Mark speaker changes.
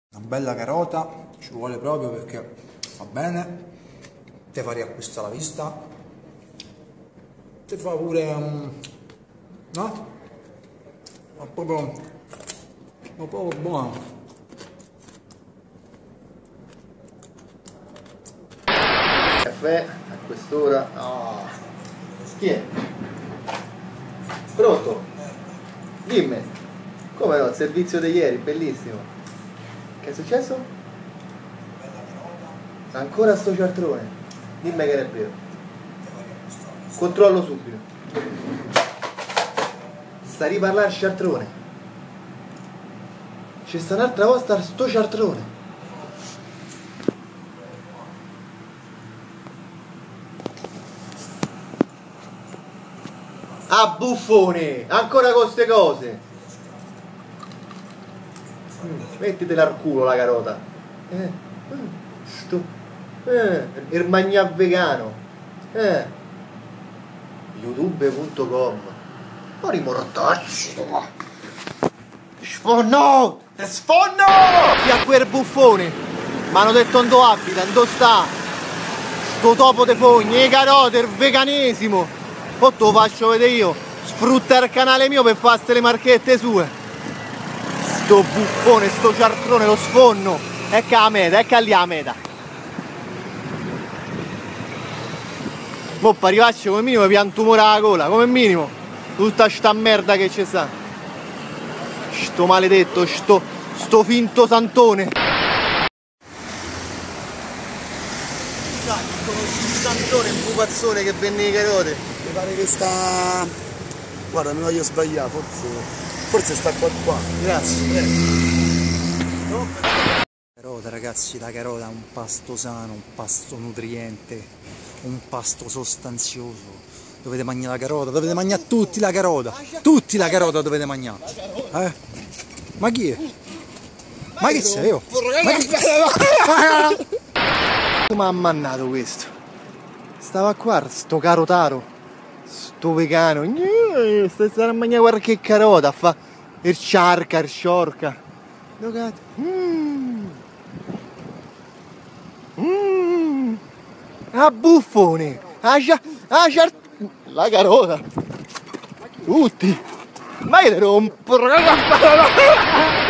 Speaker 1: Una bella carota ci vuole proprio perché fa bene, ti fa riacquistare la vista, ti fa pure, no? Ma proprio buono.
Speaker 2: Caffè a quest'ora. Oh. Chi è? Pronto? Dimmi. Come no, il servizio di ieri, bellissimo. Che è successo? Ancora sto cialtrone. Dimmi che è vero. Controllo subito. Sta a riparlare il cialtrone. C'è sta un'altra volta sto cialtrone. Ah, buffone! Ancora con ste cose! Mettitela al culo la carota! Il magnà vegano! youtube.com. Ori mortacci! Sfonno! Te sfonno! Chi ha quel buffone? M'hanno detto dove abita, dove sta? Sto topo de fogne, le carote, il veganesimo! Poi te lo faccio vedere io, sfrutta il canale mio per farsi le marchette sue. Sto buffone, sto cialtrone, lo sfonno. Ecco la meta, ecco lì la meta. Mo' per arrivarci come minimo pianto tumore alla gola, come minimo. Tutta sta merda che c'è sta. Sto maledetto, sto finto santone. Conosci il santone, il pupazzone che venne le carote?
Speaker 3: Mi pare che sta... Guarda, mi voglio sbagliare, forse sta qua.
Speaker 2: Grazie.
Speaker 1: No? Carota, ragazzi, la carota è un pasto sano, un pasto nutriente, un pasto sostanzioso. Dovete mangiare la carota, dovete mangiare tutti la carota. Tutti la carota dovete mangiare. Ma chi è? Ma che sei io? Ma chi...
Speaker 2: Come ha mannato questo? Stava qua, sto carotaro. Sto vegano, stai a mangiare qualche carota, fa il ciarca, il sciorca. Ah, buffone! La carota! Tutti! Ma io te rompo!